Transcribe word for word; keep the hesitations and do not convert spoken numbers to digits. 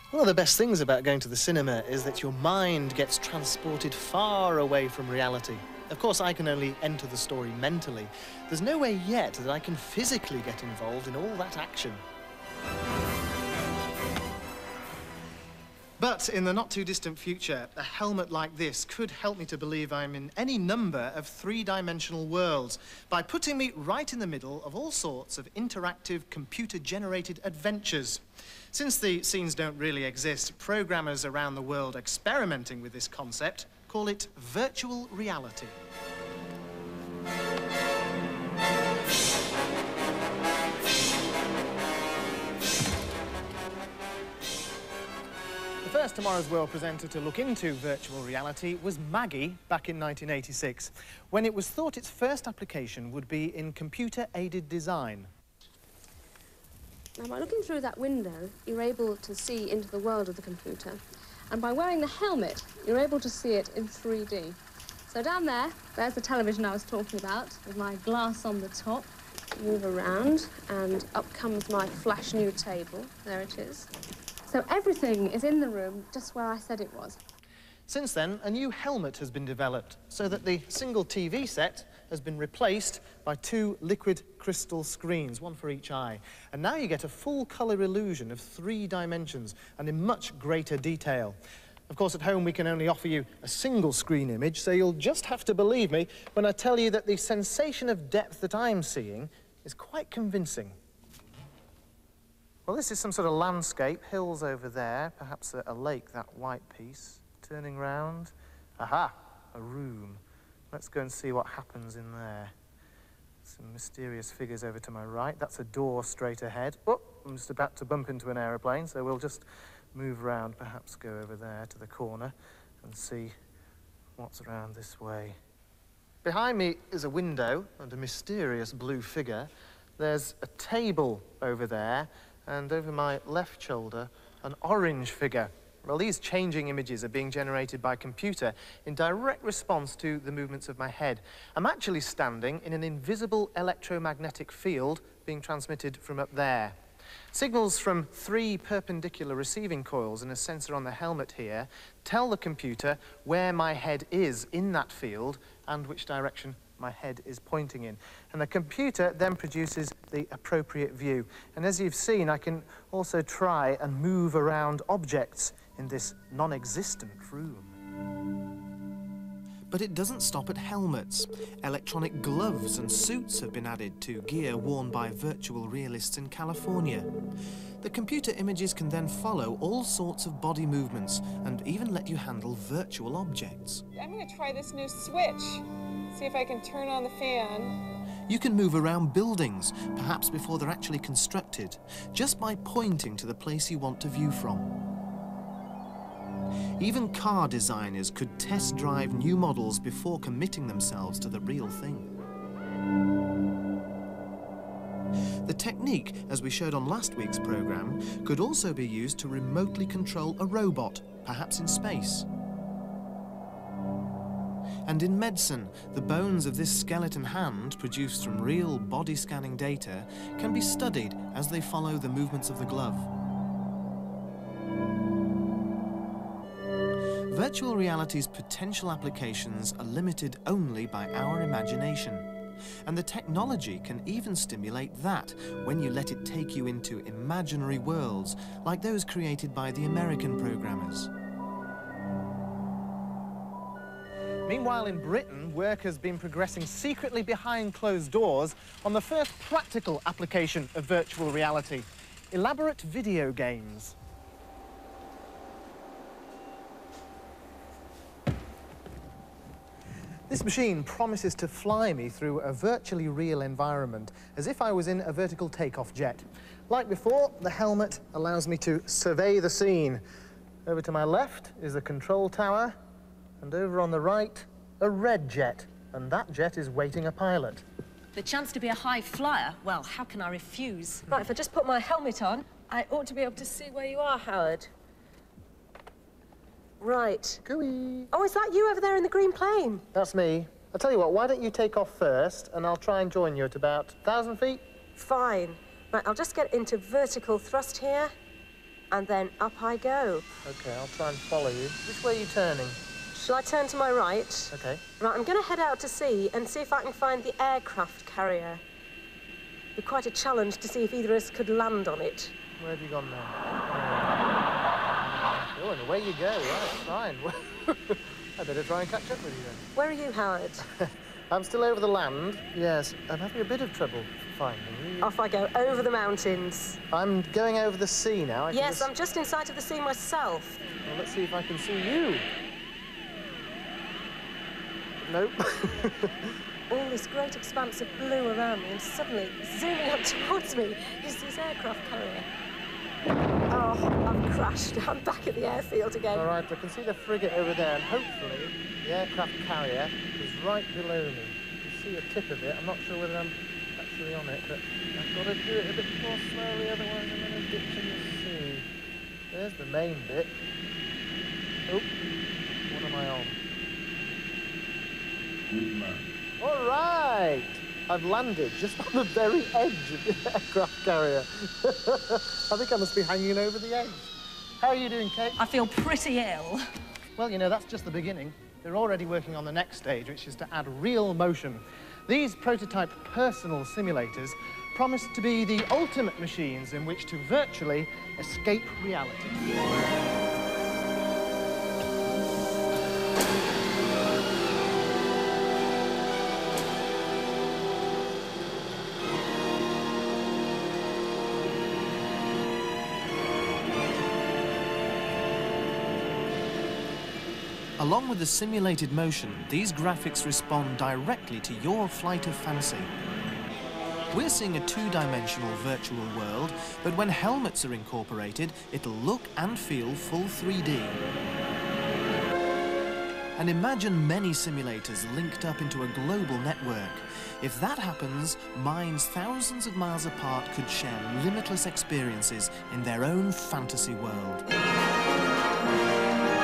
One of the best things about going to the cinema is that your mind gets transported far away from reality. Of course, I can only enter the story mentally. There's no way yet that I can physically get involved in all that action. But in the not-too-distant future, a helmet like this could help me to believe I'm in any number of three-dimensional worlds by putting me right in the middle of all sorts of interactive, computer-generated adventures. Since the scenes don't really exist, programmers around the world experimenting with this concept call it virtual reality. The first Tomorrow's World presenter to look into virtual reality was Maggie back in nineteen eighty-six, when it was thought its first application would be in computer-aided design. Now, by looking through that window, you're able to see into the world of the computer. And by wearing the helmet, you're able to see it in three D. So down there, there's the television I was talking about, with my glass on the top. Move around, and up comes my flash new table. There it is. So everything is in the room just where I said it was. Since then, a new helmet has been developed so that the single T V set has been replaced by two liquid crystal screens, one for each eye. And now you get a full colour illusion of three dimensions and in much greater detail. Of course, at home we can only offer you a single screen image, so you'll just have to believe me when I tell you that the sensation of depth that I'm seeing is quite convincing. Well, this is some sort of landscape, hills over there, perhaps a, a lake, that white piece. Turning round, aha, a room. Let's go and see what happens in there. Some mysterious figures over to my right. That's a door straight ahead. Oh, I'm just about to bump into an aeroplane, so we'll just move round, perhaps go over there to the corner and see what's around this way. Behind me is a window and a mysterious blue figure. There's a table over there, and over my left shoulder, an orange figure. Well, these changing images are being generated by computer in direct response to the movements of my head. I'm actually standing in an invisible electromagnetic field being transmitted from up there. Signals from three perpendicular receiving coils and a sensor on the helmet here tell the computer where my head is in that field and which direction my head is pointing in. And the computer then produces the appropriate view. And as you've seen, I can also try and move around objects in this non-existent room. But it doesn't stop at helmets. Electronic gloves and suits have been added to gear worn by virtual realists in California. The computer images can then follow all sorts of body movements and even let you handle virtual objects. I'm going to try this new switch. See if I can turn on the fan. You can move around buildings, perhaps before they're actually constructed, just by pointing to the place you want to view from. Even car designers could test drive new models before committing themselves to the real thing. The technique, as we showed on last week's programme, could also be used to remotely control a robot, perhaps in space. And in medicine, the bones of this skeleton hand, produced from real body scanning data, can be studied as they follow the movements of the glove. Virtual reality's potential applications are limited only by our imagination. And the technology can even stimulate that when you let it take you into imaginary worlds, like those created by the American programmers. Meanwhile, in Britain, work has been progressing secretly behind closed doors on the first practical application of virtual reality: elaborate video games. This machine promises to fly me through a virtually real environment, as if I was in a vertical takeoff jet. Like before, the helmet allows me to survey the scene. Over to my left is the control tower, and over on the right, a red jet, and that jet is waiting a pilot. The chance to be a high flyer, well, how can I refuse? Right, if I just put my helmet on, I ought to be able to see where you are, Howard. Right. Gooey. Oh, is that you over there in the green plane? That's me. I'll tell you what, why don't you take off first, and I'll try and join you at about a thousand feet? Fine. Right, I'll just get into vertical thrust here. and then up I go. OK, I'll try and follow you. Which way are you turning? Shall I turn to my right? OK. Right, I'm going to head out to sea and see if I can find the aircraft carrier. It'd be quite a challenge to see if either of us could land on it. Where have you gone now? Oh, and away you go. Right, fine. I better try and catch up with you then. Where are you, Howard? I'm still over the land. Yes, I'm having a bit of trouble finding you. Off I go, over the mountains. I'm going over the sea now. I Yes, just... I'm just in sight of the sea myself. Well, let's see if I can see you. Nope. All this great expanse of blue around me, and suddenly, zooming up towards me, is this aircraft carrier. Oh, I've crashed. I'm back at the airfield again. All right, I can see the frigate over there, and hopefully the aircraft carrier is right below me. You can see a tip of it. I'm not sure whether I'm actually on it, but I've got to do it a bit more slowly, otherwise I'm going to ditch in the sea. There's the main bit. Oh, what am I on? All right! I've landed just on the very edge of the aircraft carrier. I think I must be hanging over the edge. How are you doing, Kate? I feel pretty ill. Well, you know, that's just the beginning. They're already working on the next stage, which is to add real motion. These prototype personal simulators promise to be the ultimate machines in which to virtually escape reality. Along with the simulated motion, these graphics respond directly to your flight of fancy. We're seeing a two-dimensional virtual world, but when helmets are incorporated, it'll look and feel full three D. And imagine many simulators linked up into a global network. If that happens, minds thousands of miles apart could share limitless experiences in their own fantasy world.